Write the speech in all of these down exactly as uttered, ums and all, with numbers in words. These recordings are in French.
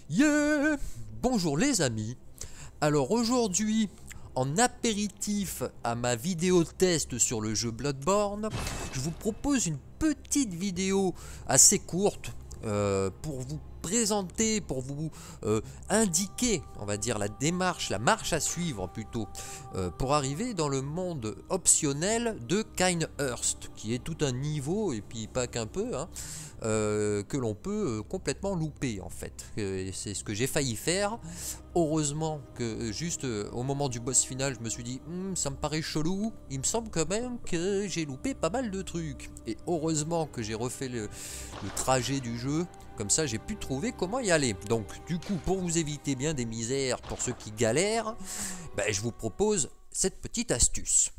Yeah! Bonjour les amis. Alors aujourd'hui, en apéritif à ma vidéo test sur le jeu Bloodborne, je vous propose une petite vidéo assez courte euh, pour vous présenter, pour vous euh, indiquer, on va dire, la démarche, la marche à suivre plutôt, euh, pour arriver dans le monde optionnel de Cainhurst, qui est tout un niveau, et puis pas qu'un peu, hein, euh, que l'on peut euh, complètement louper en fait. Euh, c'est ce que j'ai failli faire. Heureusement que euh, juste euh, au moment du boss final, je me suis dit, hm, ça me paraît chelou, il me semble quand même que j'ai loupé pas mal de trucs. Et heureusement que j'ai refait le, le trajet du jeu. Comme ça, j'ai pu trouver comment y aller. Donc, du coup, pour vous éviter bien des misères, pour ceux qui galèrent, ben, je vous propose cette petite astuce.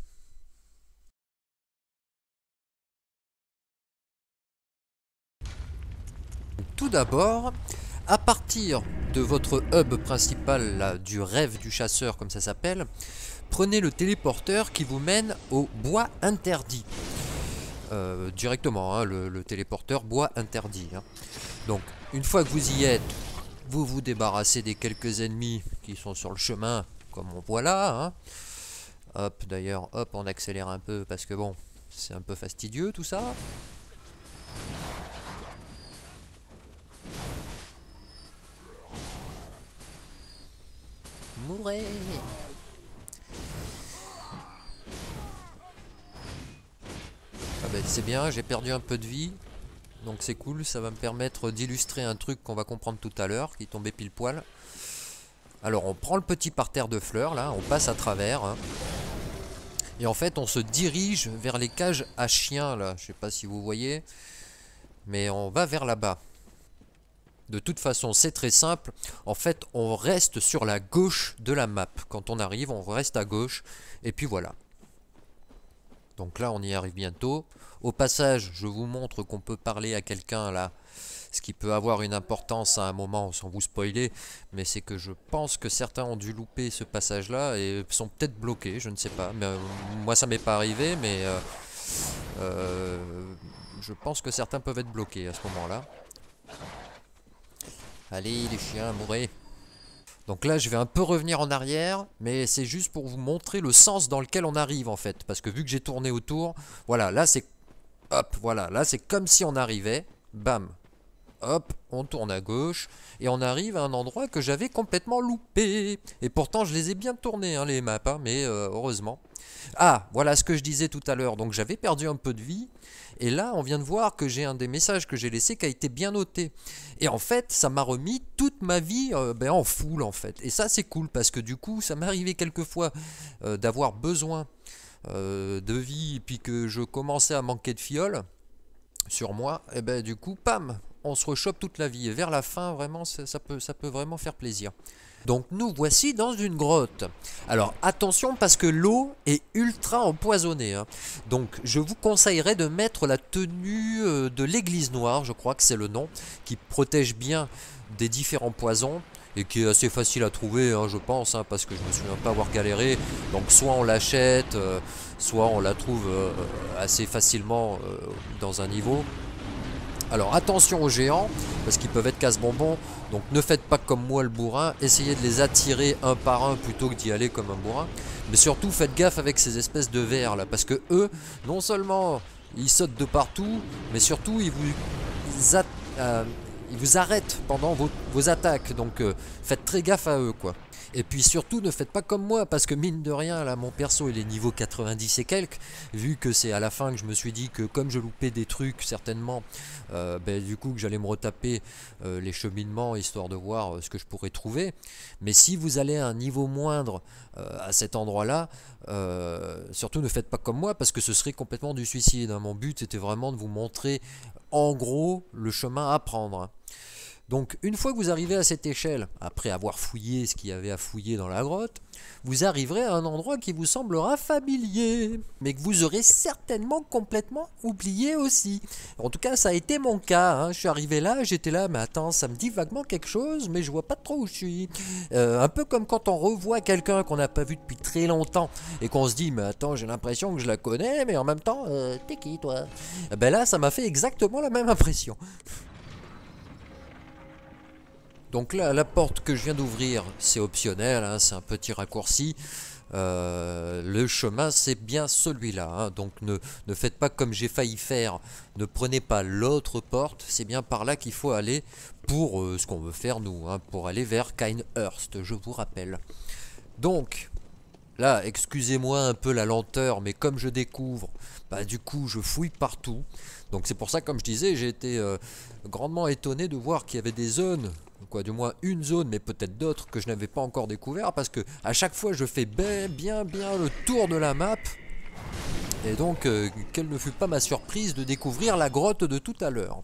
Tout d'abord, à partir de votre hub principal, là, du rêve du chasseur, comme ça s'appelle, prenez le téléporteur qui vous mène au bois interdit. Euh, directement, hein, le, le téléporteur bois interdit. Hein. Donc, une fois que vous y êtes, vous vous débarrassez des quelques ennemis qui sont sur le chemin, comme on voit là. Hein. Hop, d'ailleurs, hop, on accélère un peu parce que bon, c'est un peu fastidieux tout ça. Mourez! Ah ben, c'est bien, j'ai perdu un peu de vie. Donc c'est cool, ça va me permettre d'illustrer un truc qu'on va comprendre tout à l'heure, qui tombait pile poil. Alors on prend le petit parterre de fleurs, là, on passe à travers. Hein. Et en fait on se dirige vers les cages à chiens, là. Je sais pas si vous voyez. Mais on va vers là-bas. De toute façon, c'est très simple. En fait, on reste sur la gauche de la map. Quand on arrive, on reste à gauche. Et puis voilà. Donc là, on y arrive bientôt. Au passage, je vous montre qu'on peut parler à quelqu'un là. Ce qui peut avoir une importance à un moment, sans vous spoiler. Mais c'est que je pense que certains ont dû louper ce passage-là et sont peut-être bloqués. Je ne sais pas. Mais, euh, moi, ça m'est pas arrivé. Mais euh, euh, je pense que certains peuvent être bloqués à ce moment-là. Allez les chiens, mourez. Donc là je vais un peu revenir en arrière, mais c'est juste pour vous montrer le sens dans lequel on arrive en fait. Parce que vu que j'ai tourné autour, voilà, là c'est... Hop, voilà, là c'est comme si on arrivait, bam, hop, on tourne à gauche, et on arrive à un endroit que j'avais complètement loupé. Et pourtant je les ai bien tournés hein, les maps, hein, mais euh, heureusement. Ah, voilà ce que je disais tout à l'heure, donc j'avais perdu un peu de vie, et là on vient de voir que j'ai un des messages que j'ai laissé qui a été bien noté. Et en fait ça m'a remis toute ma vie euh, ben, en full en fait, et ça c'est cool, parce que du coup ça m'est arrivé quelquefois euh, d'avoir besoin euh, de vie, et puis que je commençais à manquer de fioles sur moi, et ben du coup, pam, on se rechoppe toute la vie. Et vers la fin, vraiment, ça, ça peut, ça peut vraiment faire plaisir. Donc nous voici dans une grotte. Alors attention parce que l'eau est ultra empoisonnée. Hein. Donc je vous conseillerais de mettre la tenue de l'église noire, je crois que c'est le nom, qui protège bien des différents poisons. Et qui est assez facile à trouver, hein, je pense, hein, parce que je me souviens pas avoir galéré. Donc soit on l'achète, euh, soit on la trouve euh, assez facilement euh, dans un niveau. Alors attention aux géants, parce qu'ils peuvent être casse-bonbons. Donc ne faites pas comme moi le bourrin, essayez de les attirer un par un plutôt que d'y aller comme un bourrin. Mais surtout faites gaffe avec ces espèces de vers là, parce que eux, non seulement ils sautent de partout, mais surtout ils vous... Ils at- euh, ils vous arrêtent pendant vos, vos attaques, donc euh, faites très gaffe à eux quoi. Et puis surtout ne faites pas comme moi, parce que mine de rien là mon perso il est niveau quatre-vingt-dix et quelques, vu que c'est à la fin que je me suis dit que comme je loupais des trucs certainement, euh, ben, du coup que j'allais me retaper euh, les cheminements histoire de voir euh, ce que je pourrais trouver. Mais si vous allez à un niveau moindre euh, à cet endroit là, euh, surtout ne faites pas comme moi, parce que ce serait complètement du suicide. Hein. Mon but c'était vraiment de vous montrer en gros le chemin à prendre. Hein. Donc une fois que vous arrivez à cette échelle, après avoir fouillé ce qu'il y avait à fouiller dans la grotte, vous arriverez à un endroit qui vous semblera familier, mais que vous aurez certainement complètement oublié aussi. En tout cas ça a été mon cas, hein. Je suis arrivé là, j'étais là, mais attends, ça me dit vaguement quelque chose, mais je vois pas trop où je suis. Euh, un peu comme quand on revoit quelqu'un qu'on n'a pas vu depuis très longtemps, et qu'on se dit, mais attends, j'ai l'impression que je la connais, mais en même temps, euh, t'es qui toi? Ben là ça m'a fait exactement la même impression. Donc là, la porte que je viens d'ouvrir, c'est optionnel, hein, c'est un petit raccourci. Euh, le chemin, c'est bien celui-là. Hein, donc ne, ne faites pas comme j'ai failli faire. Ne prenez pas l'autre porte. C'est bien par là qu'il faut aller pour euh, ce qu'on veut faire nous. Hein, pour aller vers Pinehurst, je vous rappelle. Donc, là, excusez-moi un peu la lenteur, mais comme je découvre, bah, du coup, je fouille partout. Donc c'est pour ça, comme je disais, j'ai été euh, grandement étonné de voir qu'il y avait des zones, quoi, du moins une zone, mais peut-être d'autres que je n'avais pas encore découvert, parce que à chaque fois, je fais bien, bien, bien le tour de la map. Et donc, euh, quelle ne fut pas ma surprise de découvrir la grotte de tout à l'heure.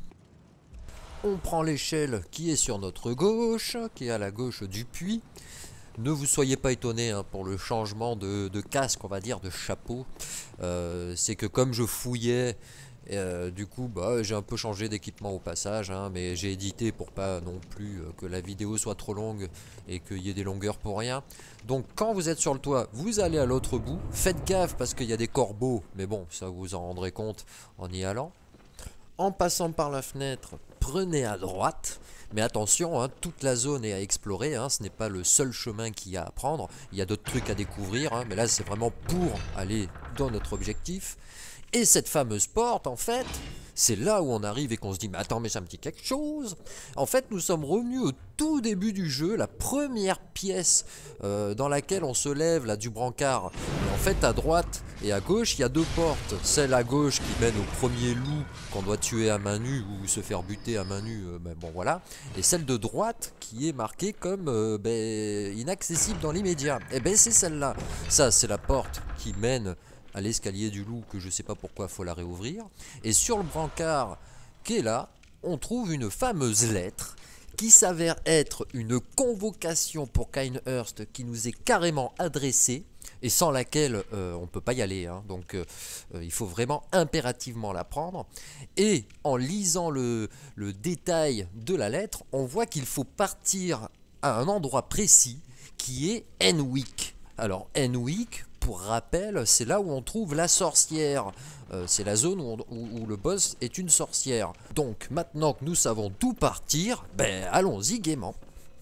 On prend l'échelle qui est sur notre gauche, qui est à la gauche du puits. Ne vous soyez pas étonnés hein, pour le changement de, de casque, on va dire, de chapeau. Euh, c'est que comme je fouillais, euh, du coup, bah, j'ai un peu changé d'équipement au passage, hein, mais j'ai édité pour pas non plus euh, que la vidéo soit trop longue et qu'il y ait des longueurs pour rien. Donc quand vous êtes sur le toit, vous allez à l'autre bout. Faites gaffe parce qu'il y a des corbeaux, mais bon, ça vous en rendrez compte en y allant. En passant par la fenêtre, prenez à droite. Mais attention, hein, toute la zone est à explorer, hein, ce n'est pas le seul chemin qu'il y a à prendre, il y a d'autres trucs à découvrir, hein, mais là c'est vraiment pour aller dans notre objectif. Et cette fameuse porte, en fait, c'est là où on arrive et qu'on se dit, mais attends, mais ça me dit quelque chose. En fait, nous sommes revenus au tout début du jeu, la première pièce euh, dans laquelle on se lève, là, du brancard. Et en fait, à droite et à gauche, il y a deux portes. Celle à gauche qui mène au premier loup qu'on doit tuer à main nue ou se faire buter à main nue, euh, ben bon voilà. Et celle de droite qui est marquée comme euh, ben, inaccessible dans l'immédiat. Et ben c'est celle-là. Ça, c'est la porte qui mène à l'escalier du loup, que je sais pas pourquoi il faut la réouvrir. Et sur le brancard qui est là, on trouve une fameuse lettre qui s'avère être une convocation pour Pinehurst qui nous est carrément adressée et sans laquelle euh, on ne peut pas y aller. Hein. Donc euh, euh, il faut vraiment impérativement la prendre. Et en lisant le, le détail de la lettre, on voit qu'il faut partir à un endroit précis qui est Enwick. Alors Enwick, pour rappel, c'est là où on trouve la sorcière. Euh, c'est la zone où, on, où, où le boss est une sorcière. Donc maintenant que nous savons d'où partir, ben allons-y gaiement.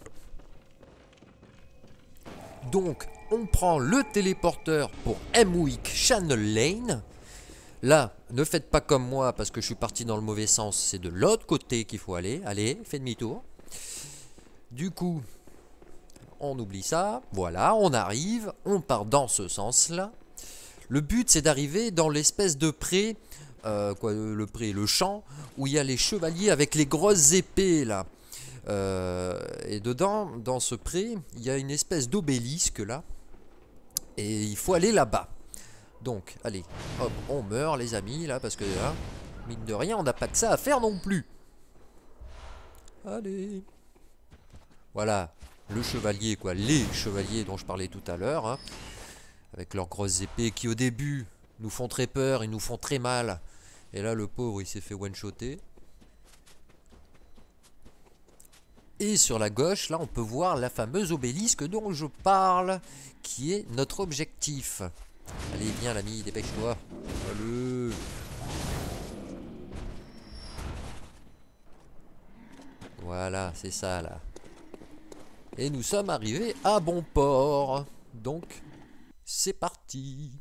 Donc on prend le téléporteur pour Emwick Channel Lane. Là, ne faites pas comme moi parce que je suis parti dans le mauvais sens. C'est de l'autre côté qu'il faut aller. Allez, fais demi-tour. Du coup, on oublie ça. Voilà, on arrive. On part dans ce sens-là. Le but, c'est d'arriver dans l'espèce de pré, euh, quoi, le pré, le champ, où il y a les chevaliers avec les grosses épées, là. Euh, et dedans, dans ce pré, il y a une espèce d'obélisque, là. Et il faut aller là-bas. Donc, allez, hop, on meurt, les amis, là, parce que, hein, mine de rien, on n'a pas que ça à faire non plus. Allez. Voilà, le chevalier, quoi, les chevaliers dont je parlais tout à l'heure, hein. Avec leurs grosses épées qui au début nous font très peur, ils nous font très mal. Et là le pauvre il s'est fait one-shotter. Et sur la gauche là on peut voir la fameuse obélisque dont je parle, qui est notre objectif. Allez viens l'ami, dépêche-toi. Allez. Voilà, c'est ça là. Et nous sommes arrivés à bon port. Donc c'est parti.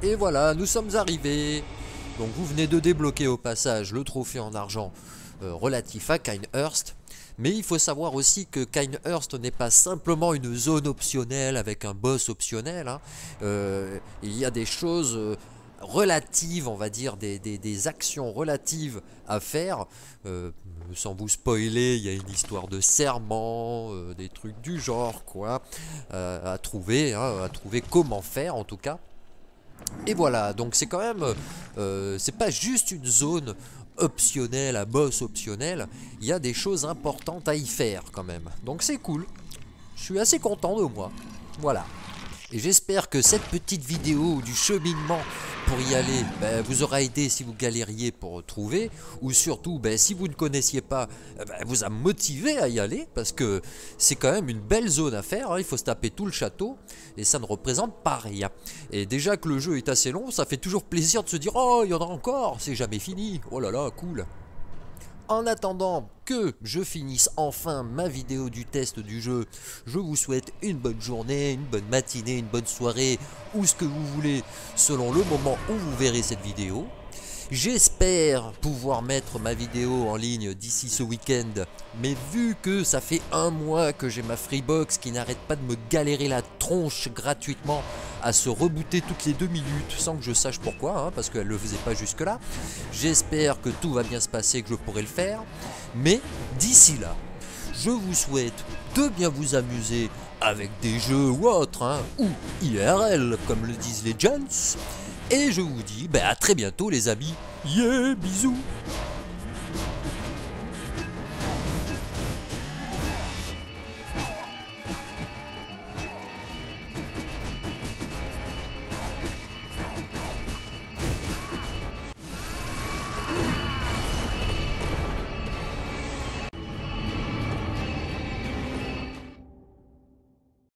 Et voilà, nous sommes arrivés. Donc vous venez de débloquer au passage le trophée en argent euh, relatif à Kinehurst. Mais il faut savoir aussi que Kinehurst n'est pas simplement une zone optionnelle avec un boss optionnel. Hein. Euh, il y a des choses euh, relatives, on va dire, des, des, des actions relatives à faire. Euh, sans vous spoiler, il y a une histoire de serment, euh, des trucs du genre, quoi, euh, à trouver, hein, à trouver comment faire en tout cas. Et voilà, donc c'est quand même, euh, c'est pas juste une zone optionnelle, à boss optionnel, il y a des choses importantes à y faire quand même. Donc c'est cool, je suis assez content de moi, voilà. Et j'espère que cette petite vidéo du cheminement pour y aller ben, vous aura aidé si vous galériez pour trouver, ou surtout ben, si vous ne connaissiez pas, ben, vous a motivé à y aller, parce que c'est quand même une belle zone à faire, hein. Il faut se taper tout le château, et ça ne représente pas rien. Et déjà que le jeu est assez long, ça fait toujours plaisir de se dire « Oh, il y en a encore, c'est jamais fini, oh là là, cool !» En attendant que je finisse enfin ma vidéo du test du jeu, je vous souhaite une bonne journée, une bonne matinée, une bonne soirée, ou ce que vous voulez, selon le moment où vous verrez cette vidéo. J'espère pouvoir mettre ma vidéo en ligne d'ici ce week-end, mais vu que ça fait un mois que j'ai ma Freebox qui n'arrête pas de me galérer la tronche gratuitement à se rebooter toutes les deux minutes sans que je sache pourquoi, hein, parce qu'elle ne le faisait pas jusque là, j'espère que tout va bien se passer, que je pourrai le faire, mais d'ici là, je vous souhaite de bien vous amuser avec des jeux ou autres, hein, ou I R L comme le disent les gens. Et je vous dis bah, à très bientôt les amis. Yeah, bisous.